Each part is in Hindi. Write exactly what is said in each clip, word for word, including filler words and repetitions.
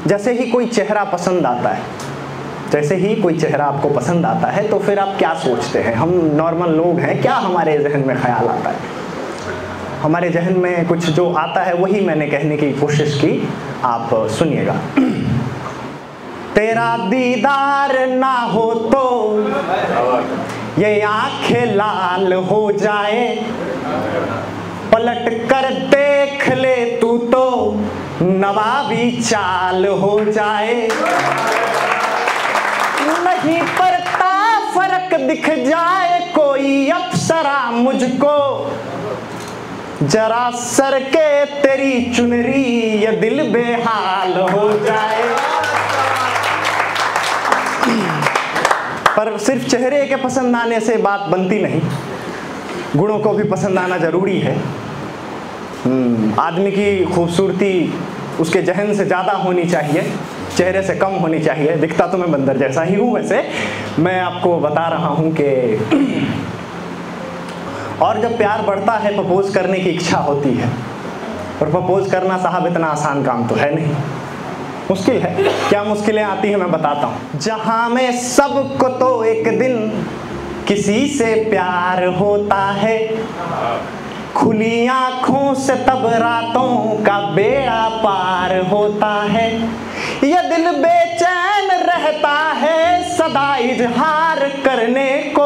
जैसे ही कोई चेहरा पसंद आता है, जैसे ही कोई चेहरा आपको पसंद आता है तो फिर आप क्या सोचते हैं? हम नॉर्मल लोग हैं, क्या हमारे जहन में ख्याल आता है? हमारे जहन में कुछ जो आता है वही मैंने कहने की कोशिश की, आप सुनिएगा। तेरा दीदार ना हो तो ये आंखें लाल हो जाए, पलट कर देख ले तू तो नवाबी चाल हो जाए, नहीं पड़ता फर्क दिख जाए कोई अप्सरा मुझको, जरा सर के तेरी चुनरी ये दिल बेहाल हो जाए। पर सिर्फ चेहरे के पसंद आने से बात बनती नहीं, गुणों को भी पसंद आना जरूरी है। आदमी की खूबसूरती उसके जहन से ज़्यादा होनी चाहिए, चेहरे से कम होनी चाहिए। दिखता तो मैं बंदर जैसा ही हूँ वैसे, मैं आपको बता रहा हूँ कि और जब प्यार बढ़ता है प्रपोज करने की इच्छा होती है, और प्रपोज करना साहब इतना आसान काम तो है नहीं, मुश्किल है। क्या मुश्किलें आती हैं मैं बताता हूँ। जहाँ में सबको तो एक दिन किसी से प्यार होता है, खुली आँखों से तब रातों का बेड़ा पार होता है, ये दिल बेचैन रहता है सदा इजहार करने को,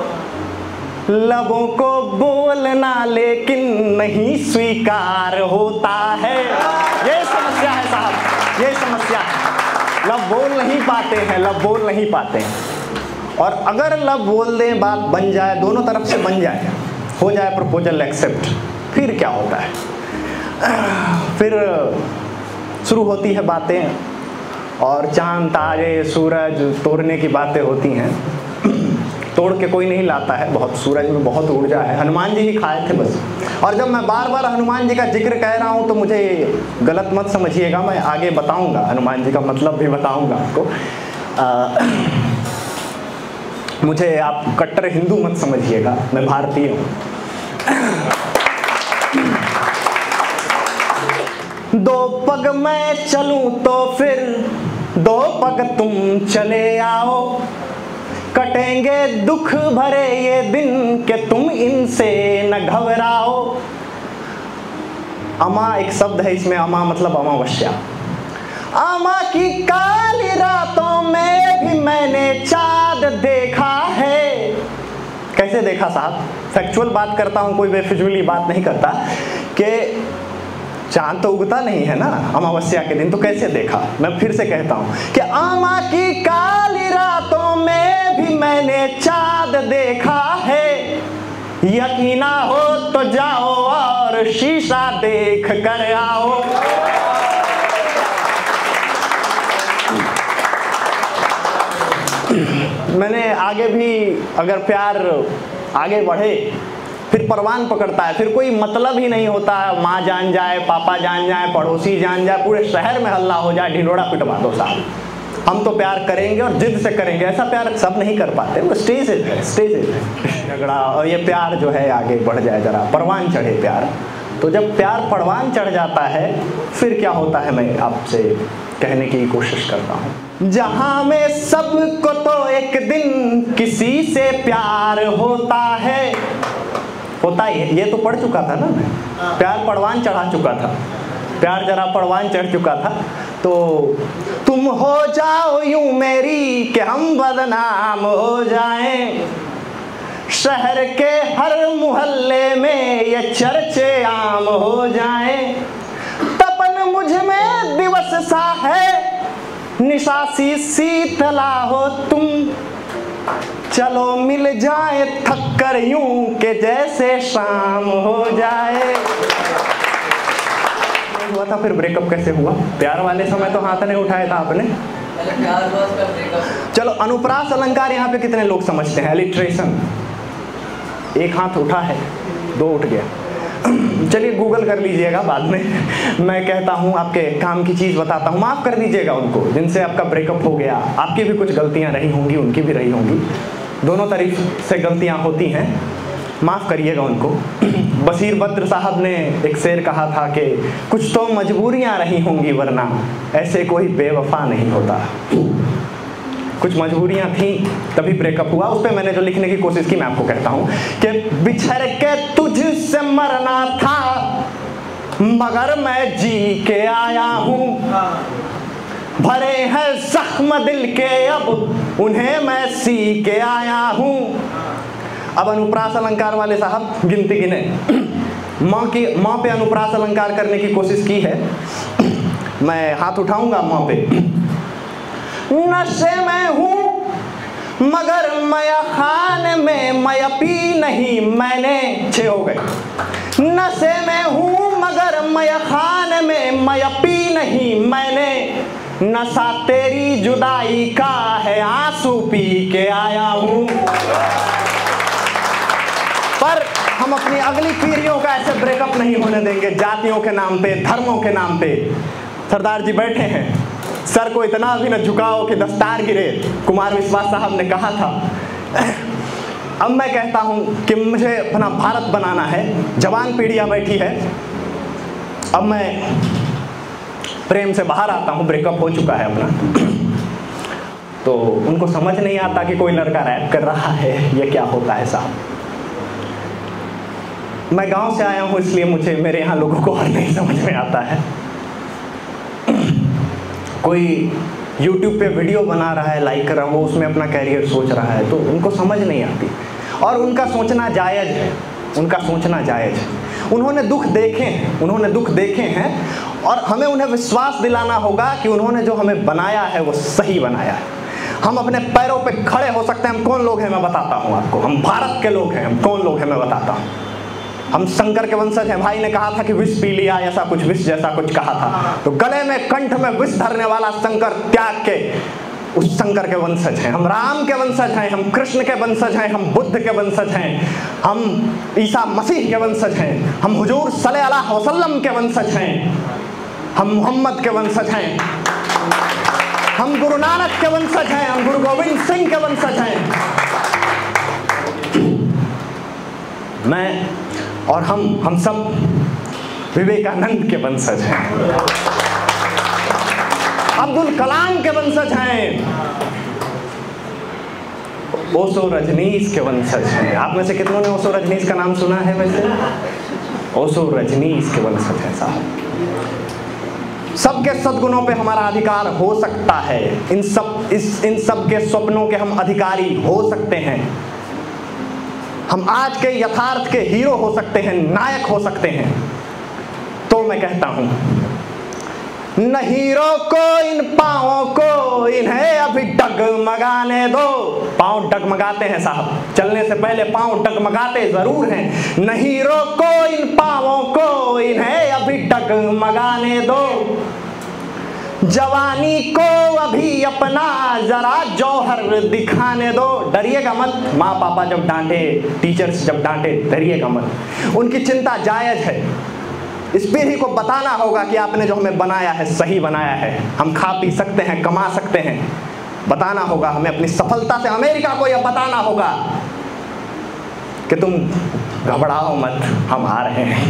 लबों को बोलना लेकिन नहीं स्वीकार होता है। ये समस्या है साहब, ये समस्या है। लब बोल नहीं पाते हैं, लब बोल नहीं पाते हैं। और अगर लब बोल दें, बात बन जाए, दोनों तरफ से बन जाए, हो जाए प्रपोजल एक्सेप्ट, फिर क्या होता है? फिर शुरू होती है बातें, और चांद तारे सूरज तोड़ने की बातें होती हैं। तोड़ के कोई नहीं लाता है, बहुत सूरज में बहुत ऊर्जा है, हनुमान जी ही खाए थे बस। और जब मैं बार बार हनुमान जी का जिक्र कह रहा हूँ तो मुझे गलत मत समझिएगा, मैं आगे बताऊँगा, हनुमान जी का मतलब भी बताऊँगा आपको। आ, मुझे आप कट्टर हिंदू मत समझिएगा, मैं भारतीय हूँ। दो पग मैं चलूं तो फिर दो पग तुम चले आओ, कटेंगे दुख भरे ये दिन के तुम इनसे न घबराओ। अमा एक शब्द है इसमें, अमा मतलब अमावस्या। अमा की काली रातों में भी मैंने चाँद देखा है। कैसे देखा साहब? फैक्चुअल बात करता हूँ, कोई बेफिजूली बात नहीं करता, कि चांद तो उगता नहीं है ना अमावस्या के दिन, तो कैसे देखा? मैं फिर से कहता हूँ कि अमा की काली रातों में भी मैंने चाँद देखा है, यकीना हो तो जाओ और शीशा देख कर आओ। मैंने आगे भी, अगर प्यार आगे बढ़े फिर परवान पकड़ता है, फिर कोई मतलब ही नहीं होता है, माँ जान जाए, पापा जान जाए, पड़ोसी जान जाए, पूरे शहर में हल्ला हो जाए, ढिंडोरा पिटवा दो साहब, हम तो प्यार करेंगे और जिद से करेंगे। ऐसा प्यार सब नहीं कर पाते, वो स्टेजेस है, स्टेजेस है झगड़ा। और ये प्यार जो है आगे बढ़ जाए, जरा परवान चढ़े प्यार, तो जब प्यार परवान चढ़ जाता है फिर क्या होता है, मैं आपसे कहने की कोशिश करता हूँ। जहाँ में सबको तो एक दिन किसी से प्यार होता है, होता ही है, ये तो पढ़ चुका था ना मैं, प्यार परवान चढ़ा चुका था, प्यार जरा परवान चढ़ चुका था। तो तुम हो जाओ यूं मेरी कि हम बदनाम हो जाएं, शहर के हर मोहल्ले में ये चर्चे आम हो जाएं, तपन मुझ में दिवस सा है, निशासी शीतला हो तुम, चलो मिल जाए थक कर यूं के जैसे शाम हो जाए। हुआ था फिर ब्रेकअप कैसे हुआ? प्यार वाले समय तो हाथ नहीं उठाया था आपने। चलो अनुप्रास अलंकार यहाँ पे कितने लोग समझते हैं? एलिट्रेशन, एक हाथ उठा है, दो उठ गया। चलिए गूगल कर लीजिएगा बाद में, मैं कहता हूँ आपके काम की चीज़ बताता हूँ। माफ़ कर दीजिएगा उनको जिनसे आपका ब्रेकअप हो गया, आपकी भी कुछ गलतियाँ रही होंगी, उनकी भी रही होंगी, दोनों तरफ से गलतियाँ होती हैं, माफ़ करिएगा उनको। बशीर बद्र साहब ने एक शेर कहा था कि कुछ तो मजबूरियां रही होंगी वरना ऐसे कोई बेवफा नहीं होता। कुछ मजबूरियां थी तभी ब्रेकअप हुआ। उस पर मैंने जो लिखने की कोशिश की मैं आपको कहता हूँ कि बिछड़ के तुझसे मरना था मगर मैं जी के आया हूँ, भरे हैं जख्म दिल के अब उन्हें मैं सी के आया हूँ। अब अनुप्रास अलंकार वाले साहब गिनती गिने। माँ की माँ पे अनुप्रास अलंकार करने की कोशिश की है। मैं हाथ उठाऊंगा माँ पे। नशे में हूँ मगर मया खान में मया पी नहीं मैंने, छः हो गए। नशे में हूँ मगर मया खान में मया पी नहीं मैंने, नशा तेरी जुदाई का है आंसू पी के आया हूँ। पर हम अपनी अगली पीढ़ियों का ऐसे ब्रेकअप नहीं होने देंगे जातियों के नाम पे, धर्मों के नाम पे। सरदार जी बैठे हैं, सर को इतना भी न झुकाओ कि दस्तार गिरे, कुमार विश्वास साहब ने कहा था। अब मैं कहता हूँ कि मुझे अपना भारत बनाना है, जवान पीढ़ियाँ बैठी है। अब मैं प्रेम से बाहर आता हूँ, ब्रेकअप हो चुका है अपना, तो उनको समझ नहीं आता कि कोई लड़का रैप कर रहा है, ये क्या होता है साहब। मैं गांव से आया हूँ इसलिए मुझे मेरे यहाँ लोगों को और नहीं समझ में आता है। कोई YouTube पे वीडियो बना रहा है, लाइक कर रहा है, वो उसमें अपना कैरियर सोच रहा है, तो उनको समझ नहीं आती। और उनका सोचना जायज़ है, उनका सोचना जायज़ है। उन्होंने दुख देखे हैं, उन्होंने दुख देखे हैं और हमें उन्हें विश्वास दिलाना होगा कि उन्होंने जो हमें बनाया है वो सही बनाया है। हम अपने पैरों पे खड़े हो सकते हैं। हम कौन लोग हैं मैं बताता हूँ आपको। हम भारत के लोग हैं। हम कौन लोग हैं मैं बताता हूँ। हम शंकर के वंशज हैं। भाई ने कहा था कि विष पी लिया, ऐसा कुछ विष जैसा कुछ कहा था, तो गले में कंठ में विष धरने वाला शंकर त्याग के उस शंकर के वंशज हैं। हम राम के वंशज हैं, हम कृष्ण के वंशज हैं, हम बुद्ध के वंशज हैं, हम ईसा मसीह के वंशज हैं, हम हुजूर सल्लल्लाहु अलैहि वसल्लम के वंशज हैं, हम मोहम्मद के वंशज हैं, हम गुरु नानक के वंशज हैं, हम गुरु गोविंद सिंह के वंशज हैं। मैं और हम हम सब विवेकानंद के वंशज हैं, अब्दुल कलाम के वंशज हैं, ओशो रजनीश के वंशज हैं। आप में से कितनों ने ओशो रजनीश का नाम सुना है? वैसे ओशो रजनीश के वंशज हैं साहब। सबके सद्गुणों पे हमारा अधिकार हो सकता है। इन सब इस इन सब के स्वप्नों के हम अधिकारी हो सकते हैं। हम आज के यथार्थ के हीरो हो सकते हैं, नायक हो सकते हैं। तो मैं कहता हूं न हीरो को इन पाँवों को इन्हें अभी डगमगाने दो। पाँव डगमगाते हैं साहब, चलने से पहले पाँव डगमगाते जरूर हैं। न हीरो को इन पाँवों को इन्हें अभी डगमगाने दो। जवानी को अभी अपना जरा जौहर दिखाने दो। डरिएगा मत, माँ पापा जब डांटे, टीचर्स जब डांटे, डरिएगा मत। उनकी चिंता जायज है। इस पीढ़ी को बताना होगा कि आपने जो हमें बनाया है सही बनाया है। हम खा पी सकते हैं, कमा सकते हैं। बताना होगा हमें अपनी सफलता से। अमेरिका को यह बताना होगा कि तुम घबराओ मत, हम आ रहे हैं।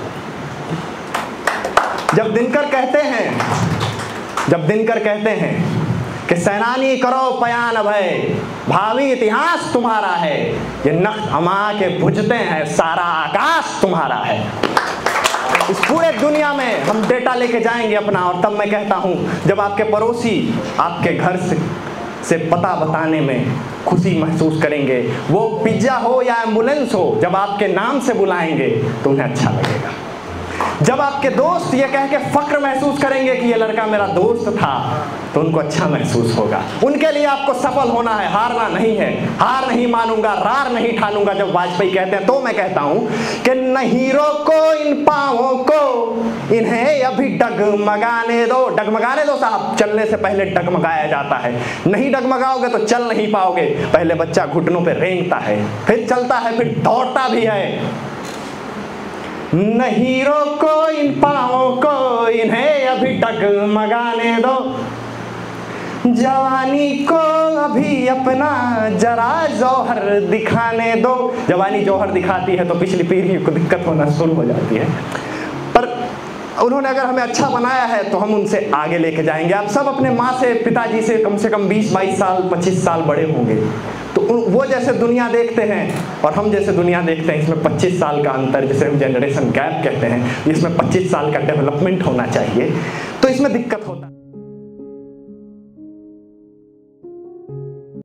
जब दिनकर कहते हैं जब दिनकर कहते हैं कि सेनानी करो पयान भय, भावी इतिहास तुम्हारा है, ये नख्त अमा के बुझते हैं, सारा आकाश तुम्हारा है। इस पूरे दुनिया में हम डेटा लेके जाएंगे अपना। और तब मैं कहता हूँ जब आपके पड़ोसी आपके घर से से पता बताने में खुशी महसूस करेंगे, वो पिज्जा हो या एम्बुलेंस हो, जब आपके नाम से बुलाएंगे तो उन्हें अच्छा लगेगा। जब आपके दोस्त ये कह के फक्र महसूस करेंगे कि ये लड़का मेरा दोस्त था, तो उनको अच्छा महसूस होगा। उनके लिए आपको सफल होना है, हारना नहीं है। हार नहीं मानूंगा, रार नहीं ठानूंगा, जब वाजपेयी कहते हैं। तो मैं कहता हूं कि न हीरो को इन पाँवों को इन्हें अभी डगमगाने दो। डगमगाने दो साहब, चलने से पहले डगमगाया जाता है। नहीं डगमगाओगे तो चल नहीं पाओगे। पहले बच्चा घुटनों पे रेंगता है, फिर चलता है, फिर दौड़ता भी है। न हीरो को इन पाँवों को इन्हें अभी डगमगाने दो। जवानी को अभी अपना जरा जौहर दिखाने दो। जवानी जौहर दिखाती है तो पिछली पीढ़ी को दिक्कत होना शुरू हो जाती है, पर उन्होंने अगर हमें अच्छा बनाया है तो हम उनसे आगे लेके जाएंगे। आप सब अपने माँ से, पिताजी से कम से कम बीस बाईस साल पच्चीस साल बड़े होंगे, तो वो जैसे दुनिया देखते हैं और हम जैसे दुनिया देखते हैं, इसमें पच्चीस साल का अंतर, जिसे हम जनरेशन गैप कहते हैं, इसमें पच्चीस साल का डेवलपमेंट होना चाहिए, तो इसमें दिक्कत होता है।